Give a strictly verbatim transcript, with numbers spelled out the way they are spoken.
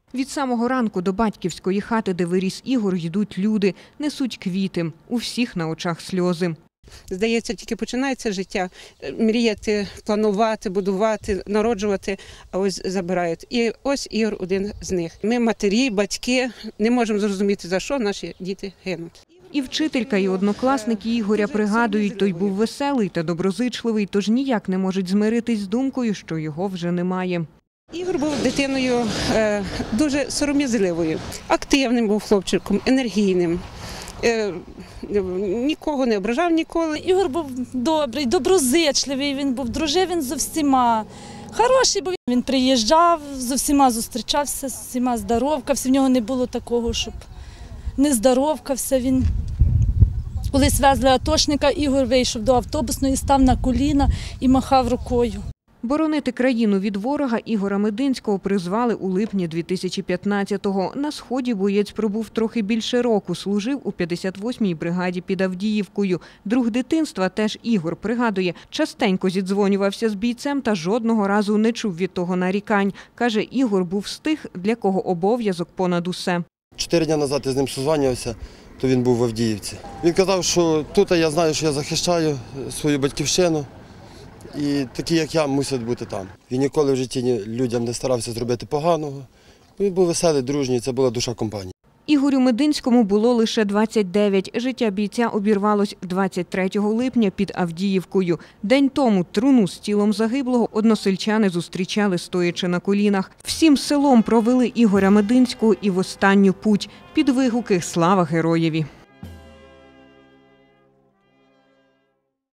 Від самого ранку до батьківської хати, де виріс Ігор, йдуть люди, несуть квіти. У всіх на очах сльози. Здається, тільки починається життя. Мріяти, планувати, будувати, народжувати, а ось забирають. І ось Ігор один з них. Ми матері, батьки, не можемо зрозуміти, за що наші діти гинуть. І вчителька, і однокласники Ігоря пригадують, той був веселий та доброзичливий, тож ніяк не можуть змиритись з думкою, що його вже немає. Ігор був дитиною е, дуже сором'язливою, активним був хлопчиком, енергійним. Е, нікого не ображав ніколи. Ігор був добрий, доброзичливий, він був, дружив він зі всіма. Хороший був, він приїжджав, з усіма зустрічався, з усіма здоровкався, в нього не було такого, щоб не здоровкався він. Колись везли атошника, Ігор вийшов до автобусної, став на коліна і махав рукою. Боронити країну від ворога Ігора Мединського призвали у липні дві тисячі п'ятнадцятого. На Сході боєць пробув трохи більше року, служив у п'ятдесят восьмій бригаді під Авдіївкою. Друг дитинства, теж Ігор, пригадує, частенько зідзвонювався з бійцем та жодного разу не чув від того нарікань. Каже, Ігор був з тих, для кого обов'язок понад усе. Чотири дні назад я з ним созванювався, то він був в Авдіївці. Він казав, що тут я знаю, що я захищаю свою батьківщину. І такі, як я, мусять бути там. Він ніколи в житті людям не старався зробити поганого. Він був веселий, дружній, це була душа компанії. Ігорю Мединському було лише двадцять дев'ять. Життя бійця обірвалось двадцять третього липня під Авдіївкою. День тому труну з тілом загиблого односельчани зустрічали, стоячи на колінах. Всім селом провели Ігоря Мединського і в останню путь під вигуки «Слава героєві!».